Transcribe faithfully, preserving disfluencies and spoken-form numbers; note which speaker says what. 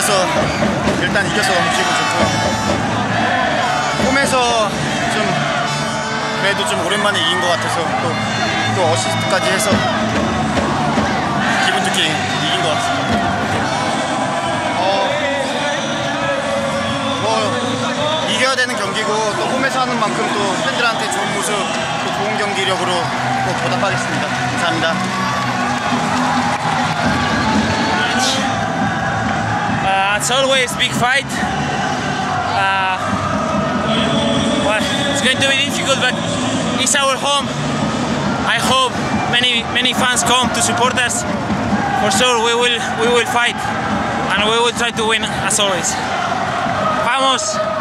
Speaker 1: 홈에서 일단 이겨서 너무 기분 좋고요. 홈에서 좀 그래도 좀 오랜만에 이긴 것 같아서 또, 또 어시스트까지 해서 기분 좋게 이긴 것 같습니다. 어, 뭐 이겨야 되는 경기고 또 홈에서 하는 만큼 또 팬들한테 좋은 모습, 또 좋은 경기력으로 꼭 보답하겠습니다. 감사합니다.
Speaker 2: Uh, it's always big fight. Uh, well, it's going to be difficult, but it's our home. I hope many many fans come to support us. For sure, we will we will fight, and we will try to win as always. Vamos!